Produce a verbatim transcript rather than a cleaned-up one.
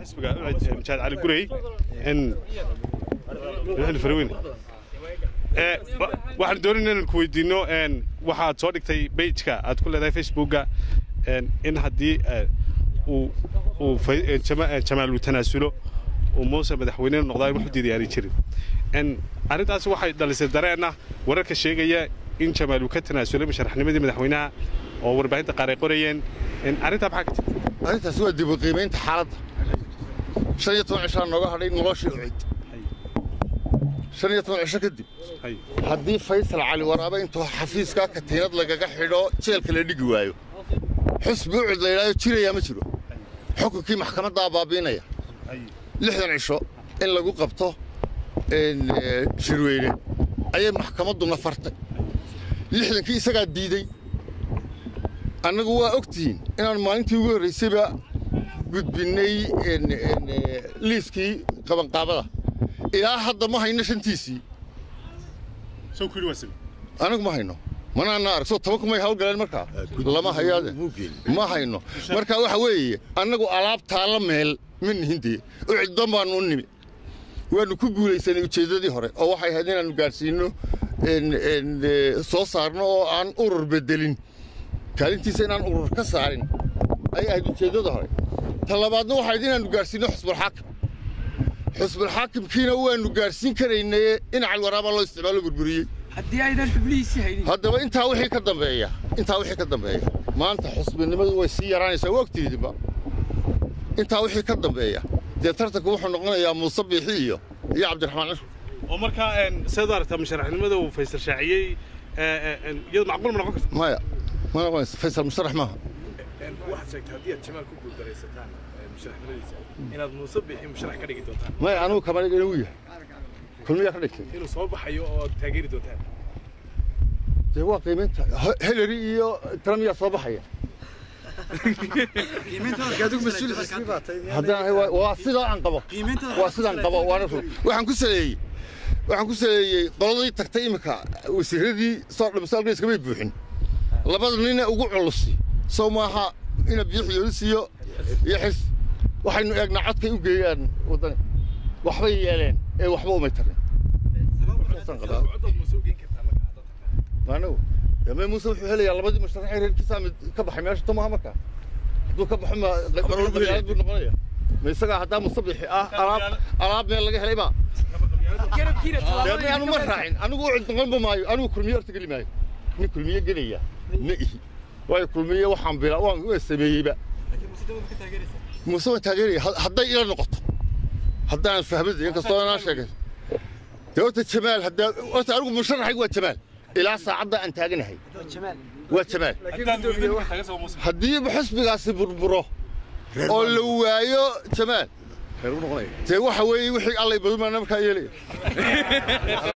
حسبك مشاهد علي قري إن الفروين waxaan doonaynaa inaan ku weydiino een waxaad soo dhigtay page-ka aad ku leedahay Facebook-ga een in hadii uu uu Jamaal uu tanaasulo oo Muuse madaxweyne noqday wax diyaari jirin een arintaas waxay dhalisay dareena wararka sheegaya in Jamaal uu ka tanaasulo masharaxnimadii madaxweynaha oo warbaahinta qaar ay qorayeen in arinta maxaa ka jirta arintaas waa dib u qiimeynta xaaladda shan iyo toban cisho nooga hadhay noloshii u cid shan iyo toban cisho kadib haddii Faysal Cali Waraabe intuu xafiiska ka tiinad lagaga xidho jeelka la dhigi waayo xusbi u cid la yiraahdo jiraya ma jiro xukunkii maxkamadda baabiinaya lixdan cisho in lagu qabto in shirweyne ayay maxkamaddu nafartay lixdankii isaga diiday annagu waa ogtiin inaan maalintii ugu horeysayba gudbinay in liiskii qaban qaabada ilaa hadda ma hayno shantiisii soo kuli wasib anagu ma hayno mana ana arag soo toban kuma hawl galeen markaa lama hayaade ma hayno marka waxa weeye anagu alaabta la meel min hindii u ciidan baan u nimi waanu ku guuleysanay ujeedadii hore oo waxay ahayd inaanu gaarsiino in in soo saarno oo aan urur bedelin kaalintiisa inaan urur ka saarin ay ahayd ujeedada hore talabaadna waxay inaanu gaarsiino xisbul xaakim xisbul xaakimkiina waanu gaarsiin karaynay in Cali Waraabe loo isticmaalo burburiyay haddii aydan xubliisi haynin haddaba intaa wixii ka dambeeya intaa wixii ka dambeeya maanta xisbinimadu way sii yaraanaysaa waqtigiiba intaa wixii ka dambeeya dee tartanku wuxuu noqonayaa Muuse Biixi iyo iyo Cabdiraxmaan Cashur oo markaa een sadarta masharaxnimada uu Faysal shaaciyay een iyada macquul ma noqon karto maya ma noqon Faysal musharax maaha een waxa sheegtay haddii aad Jamaal ku guuldareysataan masharaxnimadiisa inaad Muuse Biixi musharax ka dhigi doontaan maya anigu kama dhigin uu yahay kulmiya ka dhigtay inuu soo baxayo oo taageeri doontaan dee waa qiimeynta Hillary iyo Trump yaa soo baxaya qiimeynta gaadug mas'uul xisbi baatay haddana waa sida aan qabo waa sida aan qabo waana waxaan ku saleeyay waxaan ku saleeyay qoladii tagtay imika wasiiradii soo dhamsaalka iska bay buuxin labada nin ugu culus soo maaha ina bixiyo iyo xis waxaynu eegnaa codkay u geeyaan wadan waxbay yeeleen ee waxba uma tarin maano يا موسى وحيلي يلا بدي مشترك حير الكسام كبح ماشي تمام مركا دو كبح ما قبل بالعيد بالنقطة ما يسقى حتى مصبح أراب أراب من اللي حليبا كيرب كيرب يعني أنا مرحين أنا قاعد نقول بماي أنا كل مية أرتقي معي من كل مية جنيه نئي ويا كل مية وحام بلا وان وسبيه بقى مستوى تغييري حتى إلى النقطة حتى أنا فهمت إنك صار شيء دوت الشمال حتى أرجو مشرح هو الشمال إلى ساعة أنت أجنهي جمال وجمال هدي بحسب قاس بربره أولو يا جمال تروح وحوي وحي الله يبارك ما نمك يلي